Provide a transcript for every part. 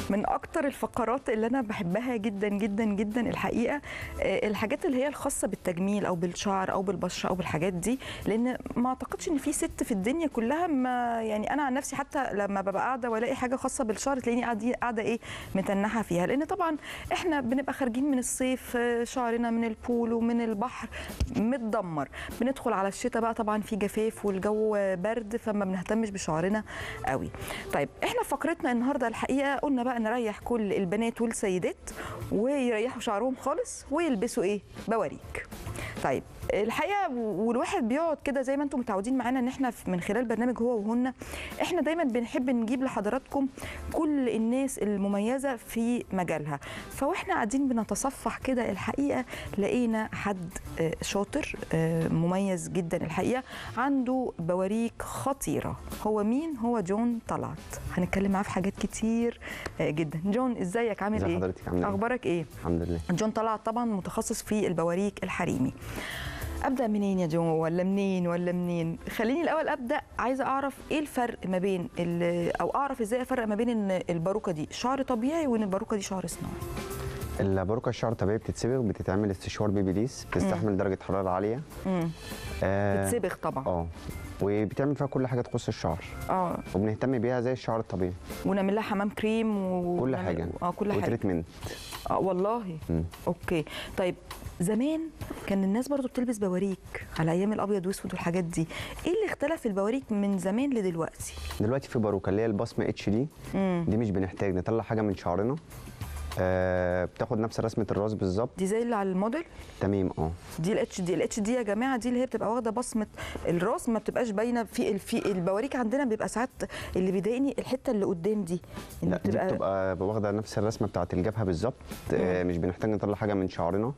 من اكتر الفقرات اللي انا بحبها جدا جدا جدا الحقيقه الحاجات اللي هي الخاصه بالتجميل او بالشعر او بالبشره او بالحاجات دي، لان ما اعتقدش ان في ست في الدنيا كلها ما يعني انا عن نفسي حتى لما ببقى قاعده والاقي حاجه خاصه بالشعر تلاقيني قاعده ايه متنحه فيها، لان طبعا احنا بنبقى خارجين من الصيف شعرنا من البول ومن البحر متدمر، بندخل على الشتاء بقى طبعا في جفاف والجو برد فما بنهتمش بشعرنا قوي. طيب احنا فقرتنا النهارده الحقيقه قلنا بقى نريح كل البنات والسيدات ويريحوا شعرهم خالص ويلبسوا ايه بواريك. طيب الحقيقه والواحد بيقعد كده زي ما انتم متعودين معانا ان احنا من خلال برنامج هو وهن احنا دايما بنحب نجيب لحضراتكم كل الناس المميزه في مجالها، فواحنا قاعدين بنتصفح كده الحقيقه لقينا حد شاطر مميز جدا الحقيقه عنده بواريك خطيره. هو مين؟ هو جون طلعت، هنتكلم معاه في حاجات كتير جدا. جون ازيك عامل ايه؟ حضرتك عامله ايه؟ اخبارك ايه؟ الحمد لله. جون طلعت طبعا متخصص في البواريك الحريمي. ابدا منين يا جون ولا منين؟ خليني الاول ابدا عايزه اعرف ايه الفرق ما بين او اعرف ازاي افرق ما بين ان الباروكه دي شعر طبيعي وان الباروكه دي شعر صناعي. الباروكه الشعر طبيعي بتتصبغ، بتتعمل استشوار بيبيليس، بتستحمل درجه حراره عاليه. بتتصبغ طبعا. وبتعمل فيها كل حاجه تخص الشعر. وبنهتم بيها زي الشعر الطبيعي. ونعمل لها حمام كريم كل حاجه. كل حاجه. وتريتمنت. والله. اوكي. طيب زمان كان الناس برضو بتلبس بواريك على ايام الابيض واسود والحاجات دي، ايه اللي اختلف في البواريك من زمان لدلوقتي؟ دلوقتي في باروكه اللي هي البصمه اتش دي، دي مش بنحتاج نطلع حاجه من شعرنا. بتاخد نفس رسمه الراس بالظبط. دي زي اللي على الموديل؟ تمام. دي الاتش دي يا جماعه، دي اللي هي بتبقى واخده بصمه الراس ما بتبقاش باينه في البواريك. عندنا بيبقى ساعات اللي بيضايقني الحته اللي قدام دي، لا دي بتبقى واخده نفس الرسمه بتاعه الجبهه بالظبط. مش بنحتاج نطلع حاجه من شعرنا.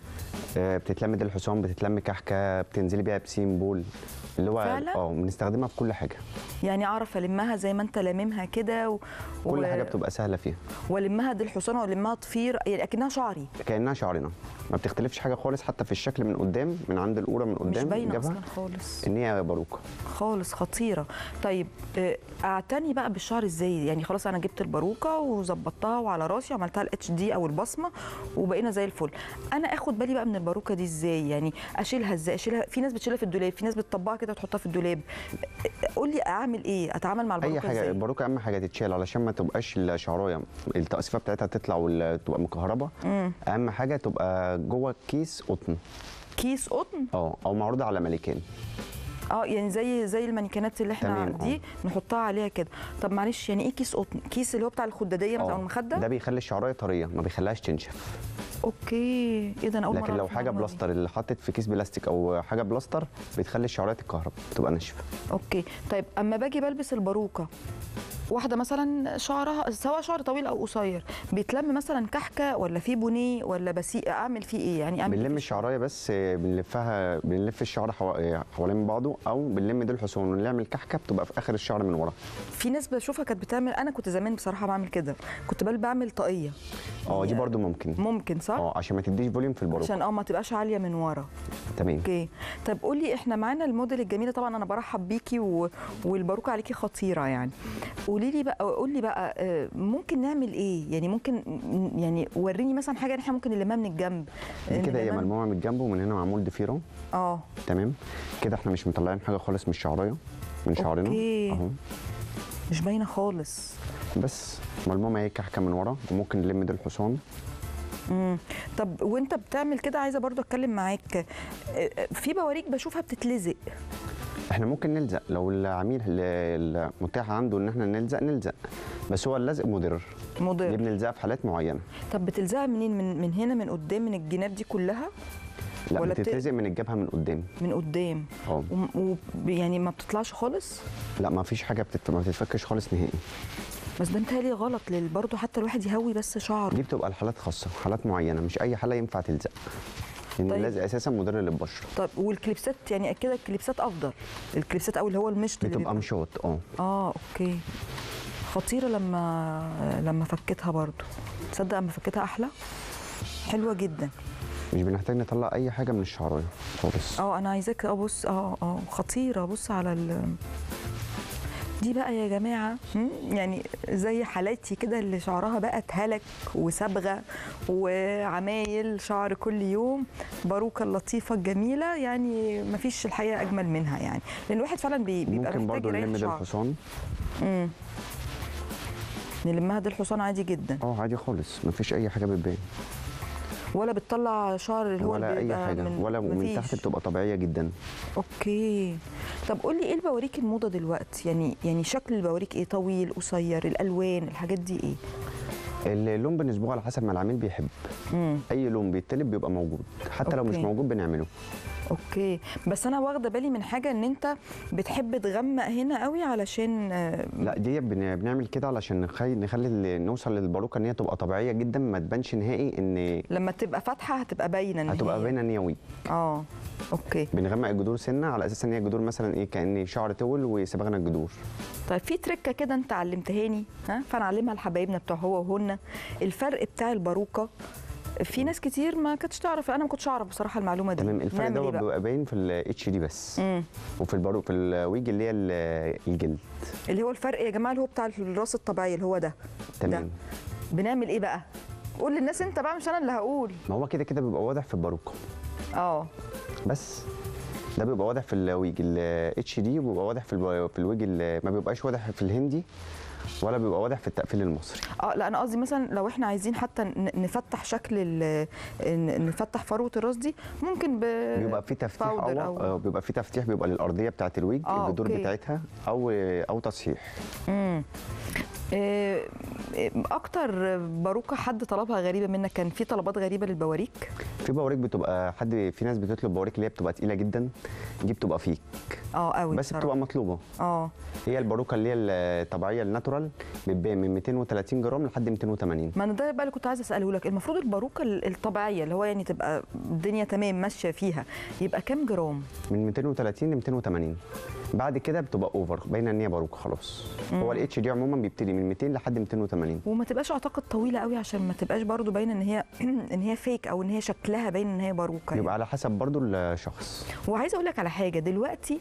بتتلم دي الحصان، بتتلم كحكه، بتنزلي بيها بسين بول اللي هو بنستخدمها في كل حاجه. يعني اعرف المها زي ما انت لاممها كده كل حاجه بتبقى سهله فيها. والمها دي الحصان والمها ضفير، يعني اكنها شعري. كانها شعرنا، ما بتختلفش حاجه خالص، حتى في الشكل من قدام، من عند القوره من قدام مش باينه اصلا خالص ان هي باروكه خالص. خطيره. طيب اعتني بقى بالشعر ازاي؟ يعني خلاص انا جبت الباروكه وظبطتها وعلى راسي وعملتها الاتش دي او البصمه وبقينا زي الفل، انا اخد بالي بقى من الباروكه دي ازاي؟ يعني اشيلها ازاي؟ اشيلها، في ناس بتشيلها في الدولاب، في ناس بتطبقها كده وتحطها في الدولاب، قول لي اعمل ايه؟ اتعامل مع الباروكه ازاي؟ اي حاجه. الباروكه اهم حاجه تتشال علشان ما تبقاش الشعرايه التقصيفه بتاعتها تطلع وتبقى مكهربه. اهم حاجه تبقى جوه كيس قطن. كيس قطن؟ او معروضه على مانيكان. يعني زي المانيكانات اللي احنا دي نحطها عليها كده. طب معلش يعني ايه كيس قطن؟ كيس اللي هو بتاع الخداديه مثلا او المخده؟ ده بيخلي الشعرايه طريه، ما بيخليهاش تنشف. اوكي. ايه ده؟ انا اول مره. لكن لو حاجه بلاستر اللي حطت في كيس بلاستيك او حاجه بلاستر بتخلي الشعرايه تتكهرب، بتبقى ناشفه. اوكي. طيب اما باجي بلبس الباروكه، واحده مثلا شعرها سواء شعر طويل او قصير، بيتلم مثلا كحكه ولا في بونيه ولا بسيق؟ اعمل فيه ايه؟ يعني اعمل بنلم الشعرايه بس، بنلف الشعر حوالين بعضه، او بنلم دي الحصان ونعمل كحكه بتبقى في اخر الشعر من ورا. في ناس بشوفها كانت بتعمل، انا كنت زمان بصراحه بعمل كده، كنت بعمل طاقيه. دي برده ممكن صح؟ عشان ما تديش فوليوم في الباروكه، عشان ما تبقاش عاليه من ورا. تمام. اوكي. طب قولي، احنا معانا الموديل الجميله طبعا، انا برحب بيكي والباروكه عليكي خطيره يعني. قولي لي بقى ممكن نعمل ايه؟ يعني ممكن يعني وريني مثلا حاجه احنا ممكن نلمها من الجنب كده. هي ملمومه من الجنب ومن هنا معمول ضفيره. تمام كده. احنا مش مطلعين حاجه خالص من الشعرايه من شعرنا اهو، مش باينه خالص، بس ملمومه هي كحكه من ورا، وممكن نلم دي الحصان. طب وانت بتعمل كده عايزه برضو اتكلم معاك، في بواريك بشوفها بتتلزق، احنا ممكن نلزق لو العميل المتاح عنده ان احنا نلزق، بس هو اللزق مضر. دي بنلزقها في حالات معينه. طب بتلزقها منين؟ من هنا، من قدام، من الجناب دي كلها؟ لا، ولا بتتلزق من الجبهه من قدام. من قدام. يعني ما بتطلعش خالص؟ لا، ما فيش حاجه ما بتتفكش خالص نهائي. بس ده متهيألي غلط برضه، حتى الواحد يهوي بس شعره. دي بتبقى لحالات خاصه، حالات معينه، مش اي حاله ينفع تلزق، لان اللزق اساسا مضر للبشره. طب والكليبسات، يعني كده الكليبسات افضل؟ الكليبسات او اللي هو المشط اللي بتبقى مشوط. اوكي. خطيره لما فكيتها برضه، تصدق اما فكيتها احلى، حلوه جدا. مش بنحتاج نطلع اي حاجه من الشعرايه خالص. انا عايزاك بص. خطيره. بص على دي بقى يا جماعه يعني زي حالاتي كده اللي شعرها بقى اتهلك وصبغه وعمايل شعر كل يوم، باروكه اللطيفه الجميله يعني ما فيش الحقيقه اجمل منها يعني، لان الواحد فعلا بيبقى ممكن محتاج برضه يريح نلم شعر. الحصان. نلمها دي الحصان عادي جدا. عادي خالص، ما فيش اي حاجه بتبان ولا بتطلع شعر اللي هو ولا اي حاجه، ولا من تحت بتبقى طبيعيه جدا. اوكي. طب قول لي ايه البواريك الموضه دلوقتي؟ يعني شكل البواريك ايه؟ طويل، قصير، الالوان، الحاجات دي ايه؟ اللون بنسبوه على حسب ما العميل بيحب. اي لون بيطلب بيبقى موجود، حتى لو مش موجود بنعمله. اوكي. بس انا واخده بالي من حاجه، ان انت بتحب تغمق هنا قوي علشان لا، دي بنعمل كده علشان نخلي نوصل للباروكه ان هي تبقى طبيعيه جدا، ما تبانش نهائي ان لما تبقى فاتحه هتبقى باينه ان هتبقى باينه ان هي ويك. اوكي. بنغمق الجذور سنه على اساس ان هي جذور مثلا ايه، كأن شعر طول وصبغنا الجذور. طيب في تركه كده انت علمتهاني، فانا اعلمها لحبايبنا بتوع هو وهن. الفرق بتاع الباروكه في ناس كتير ما كانتش تعرف، انا ما كنتش اعرف بصراحه المعلومه دي. تمام. الفرق ده بيبقى باين في الاتش دي بس. وفي الباروك في الويج اللي هي الجلد، اللي هو الفرق يا جماعه اللي هو بتاع الراس الطبيعي اللي هو ده. تمام. ده. بنعمل ايه بقى؟ قول للناس انت بقى، مش انا اللي هقول. ما هو كده كده بيبقى واضح في الباروكه. بس ده بيبقى واضح في الويج الاتش دي، وبيبقى واضح في الويج ما بيبقاش واضح في الهندي، ولا بيبقى واضح في التقفيل المصري. لا انا قصدي مثلا لو احنا عايزين حتى نفتح شكل نفتح فروه الراس دي، ممكن بيبقى في تفتيح بيبقى في تفتيح بيبقى للارضيه بتاعه الويج، الجذور بتاعتها او تصحيح. اكتر باروكه حد طلبها غريبه منك؟ كان في طلبات غريبه للبواريك؟ في بواريك بتبقى في ناس بتطلب بواريك اللي هي بتبقى تقيله جدا، دي بتبقى فيك قوي بس بصراحة. بتبقى مطلوبه. هي الباروكه اللي هي الطبيعيه الناتورال بتبقى من 230 جرام لحد 280. ما انا ده بقى اللي كنت عايزه اساله لك، المفروض الباروكه الطبيعيه اللي هو يعني تبقى الدنيا تمام ماشيه فيها يبقى كام جرام؟ من 230 ل 280. بعد كده بتبقى اوفر، باينه ان هي باروكه خلاص. هو الاتش دي عموما بيبتدي من 200 لحد 280. وما تبقاش اعتقد طويله قوي عشان ما تبقاش برضو باينه ان هي فيك، او ان هي شكلها باين ان هي باروكه. يبقى على حسب برضو الشخص. وعايزه اقول لك على حاجه دلوقتي،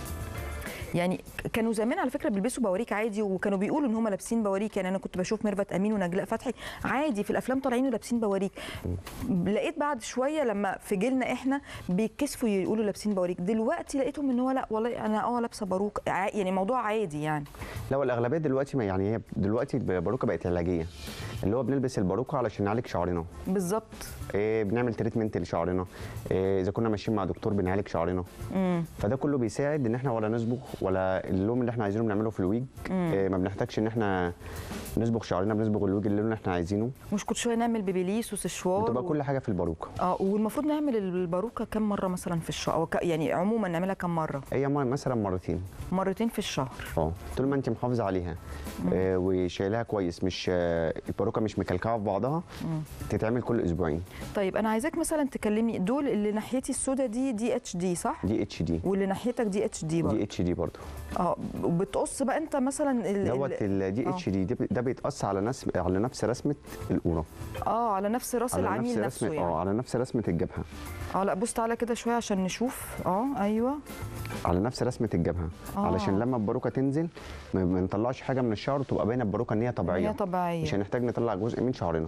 يعني كانوا زمان على فكره بيلبسوا بواريك عادي، وكانوا بيقولوا ان هم لابسين بواريك. يعني انا كنت بشوف ميرفت امين ونجلاء فتحي عادي في الافلام طالعين ولابسين بواريك. لقيت بعد شويه لما في جيلنا احنا بيتكسفوا يقولوا لابسين بواريك. دلوقتي لقيتهم ان هو لا والله انا لابسه باروك، يعني موضوع عادي يعني. لا، الاغلبيه دلوقتي يعني هي دلوقتي الباروكه بقت علاجيه، اللي هو بنلبس الباروكه علشان نعالج شعرنا. بالظبط. بنعمل تريتمنت لشعرنا، اذا كنا ماشيين مع دكتور بنعالج شعرنا. فده كله بيساعد ان احنا ولا نصبغ ولا اللون اللي احنا عايزينه بنعمله في الويج. ما بنحتاجش ان احنا نصبغ شعرنا، بنصبغ الويج اللون اللي احنا عايزينه. مش كل شويه نعمل بيبيليس وسشوار بتبقى كل حاجه في الباروكه. والمفروض نعمل الباروكه كم مره مثلا في الشهر، او يعني عموما نعملها كم مره؟ هي مثلا مرتين في الشهر. طول ما انت محافظه عليها وشايلها كويس، مش الباروكه مش مكلكعه في بعضها، تتعمل كل اسبوعين. طيب انا عايزاك مثلا تكلمني، دول اللي ناحيتي السوداء دي اتش دي صح؟ دي اتش دي. واللي ناحيتك دي اتش دي برضه؟ دي اتش دي برضه. وبتقص بقى انت مثلا دوت دي اتش دي ده بيتقص على نفس رسمه القوره. على نفس راس العميل نفسه يعني. على نفس رسمه الجبهه. لا بص تعالى كده شويه عشان نشوف. ايوه على نفس رسمه الجبهه. علشان لما الباروكه تنزل ما نطلعش حاجه من الشعر وتبقى باينه الباروكه ان هي طبيعيه. مش هنحتاج نطلع جزء من شعرنا.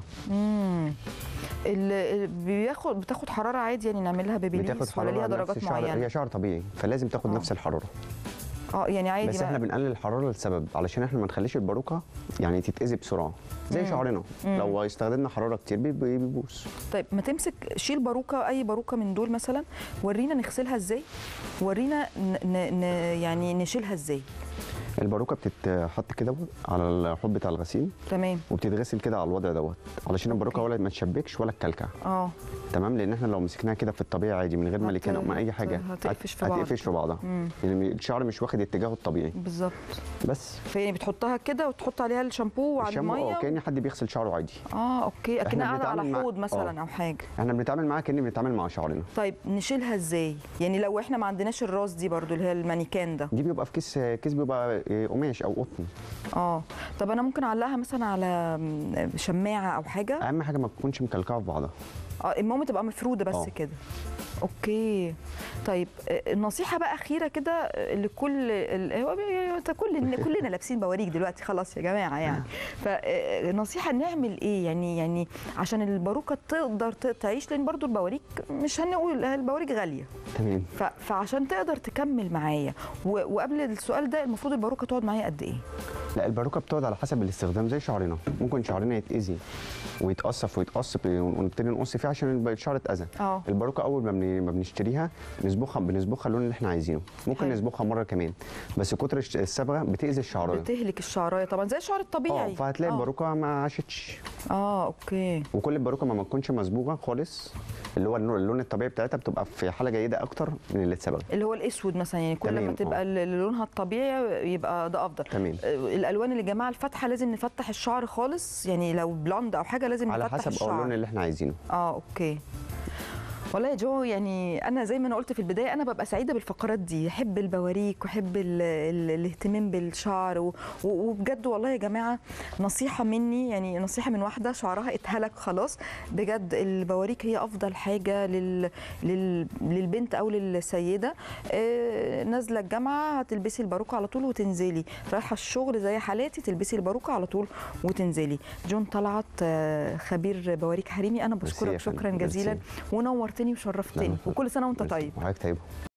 بتاخد حراره عادي يعني نعملها بيبيليس ولا ليها درجات معينه؟ هي شعر طبيعي فلازم تاخد نفس الحراره. يعني عادي بس احنا بنقلل الحراره لسبب، علشان احنا ما نخليش الباروكه يعني تتاذي بسرعه زي شعرنا. لو استخدمنا حراره كتير بيبوظ. طيب ما تمسك شيل باروكه، اي باروكه من دول مثلا، ورينا نغسلها ازاي، ورينا يعني نشيلها ازاي. الباروكه بتتحط كده على الحوض بتاع الغسيل. تمام. وبتتغسل كده على الوضع دوت علشان الباروكه ولا ما تشبكش ولا تكلكع. تمام. لان احنا لو مسكناها كده في الطبيعي عادي من غير ملكان او اي حاجه هتقفش في بعضها. يعني الشعر مش واخد اتجاهه الطبيعي. بالظبط. بس فيعني بتحطها كده وتحط عليها الشامبو وعلى الميه. كأن حد بيغسل شعره عادي. اوكي. اكنها قاعده على حوض مثلا او حاجه. احنا بنتعامل معاها كأن بنتعامل مع شعرنا. طيب نشيلها ازاي؟ يعني لو احنا ما عندناش الراس دي برضو اللي هي المانيكان ده، دي بيبقى في كيس بيبقى قماش او قطن. طب انا ممكن اعلقها مثلا على شماعه او حاجه؟ اهم حاجه ما تكونش مكلكعه في بعضها. المهم تبقى مفروده بس كده. اوكي. طيب النصيحه بقى اخيره كده لكل كلنا لابسين بواريك دلوقتي خلاص يا جماعه يعني، فنصيحه نعمل ايه يعني عشان الباروكه تقدر تعيش، لان برضو البواريك مش هنقول البواريك غاليه تمام. فعشان تقدر تكمل معايا. وقبل السؤال ده، المفروض الباروكه تقعد معايا قد ايه؟ لا، الباروكه بتقعد على حسب الاستخدام، زي شعرنا ممكن شعرنا يتاذي ويتقصف ويتقص ونبتدي نقص فيه عشان الشعر اتاذى. الباروكه اول ما بنشتريها بنصبغها اللون اللي احنا عايزينه، ممكن نصبغها مره كمان، بس كتر الصبغه بتاذي الشعرايه، بتهلك الشعرايه طبعا زي الشعر الطبيعي. فهتلاقي الباروكه ما عاشتش. اوكي. وكل الباروكه ما تكونش مصبوغه خالص، اللي هو اللون الطبيعي بتاعتها بتبقى في حاله جيده اكتر من اللي اتصبغ، اللي هو الاسود مثلا، يعني كل ما تبقى لونها الطبيعي يبقى ده افضل. تمام. الالوان اللي جماعه الفاتحه لازم نفتح الشعر خالص، يعني لو بلوند او حاجه لازم نفتح الشعر على حسب اللون اللي احنا عايزينه. اوكي. والله يا جو، يعني انا زي ما انا قلت في البدايه، انا ببقى سعيده بالفقرات دي، احب البواريك واحب الاهتمام بالشعر وبجد والله يا جماعه نصيحه مني، يعني نصيحه من واحده شعرها اتهلك خلاص، بجد البواريك هي افضل حاجه للبنت او للسيده. نازله الجامعه هتلبسي الباروكه على طول وتنزلي، رايحه الشغل زي حالاتي تلبسي الباروكه على طول وتنزلي. جون طلعت خبير بواريك حريمي، انا بشكرك شكرا جزيلا ونورتني وشرفتني، وكل سنه وانت طيب. وحضرتك طيب.